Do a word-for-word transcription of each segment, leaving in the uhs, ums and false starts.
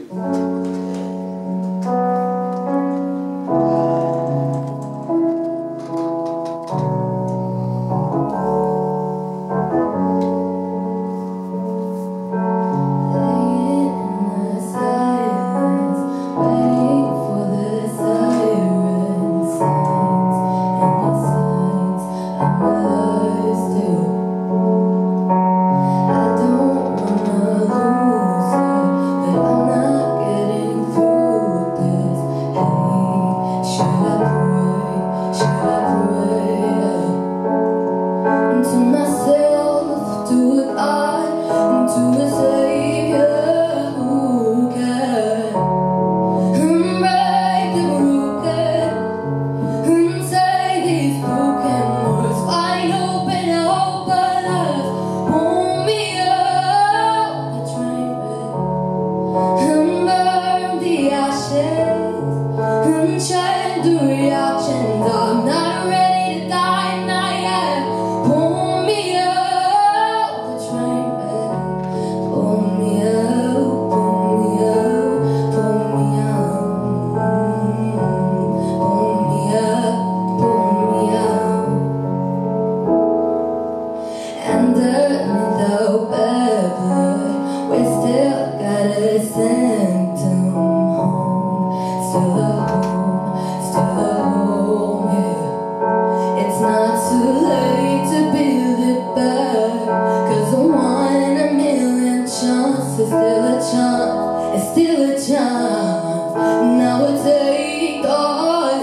It's still a chance. Now we'll take those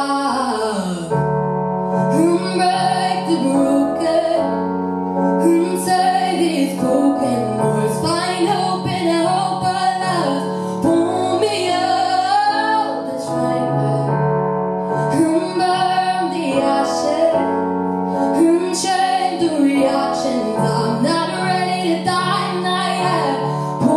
up and break the broken and say these broken words. Find hope in a hope of love. Pull me out the train and burn the ashes and change the reactions. I'm not ready to die, not yet.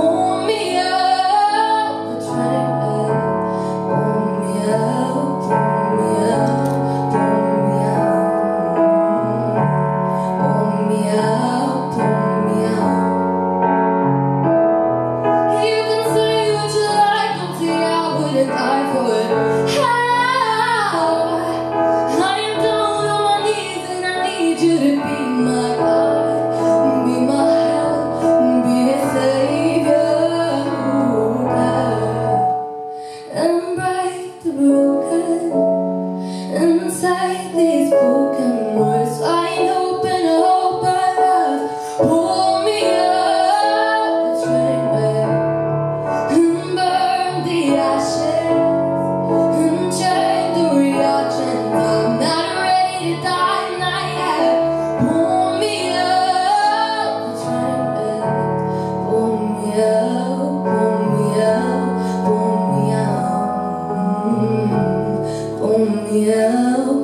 Inside these broken words, find hope and a hope of love. Pull me up the train and burn the ashes and change the reactions. I'm not ready to die, not yet. Pull me up the train, pull me up, pull me up, pull me out, pull me up.